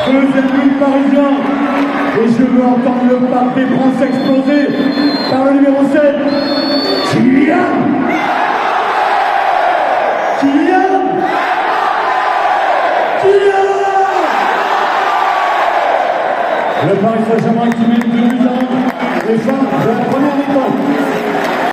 deuxième but parisien. Et je veux entendre le pape des France exploser par le numéro 7, Kylian. Kylian. Kylian. Le Paris Saint-Germain qui mène 2-1 les fins de la première mi-temps.